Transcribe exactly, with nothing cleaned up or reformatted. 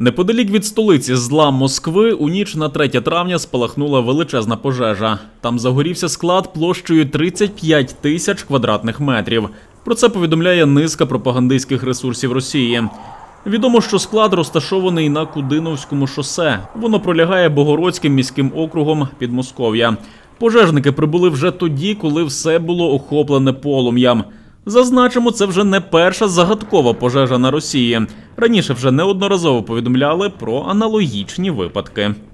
Неподалік від столиці зла Москви у ніч на третє травня спалахнула величезна пожежа. Там загорівся склад площею тридцять п'ять тисяч квадратних метрів. Про це повідомляє низка пропагандистських ресурсів Росії. Відомо, що склад розташований на Кудиновському шосе. Воно пролягає Богородським міським округом Підмосков'я. Пожежники прибули вже тоді, коли все було охоплене полум'ям. Зазначимо, це вже не перша загадкова пожежа на Росії. Раніше вже неодноразово повідомляли про аналогічні випадки.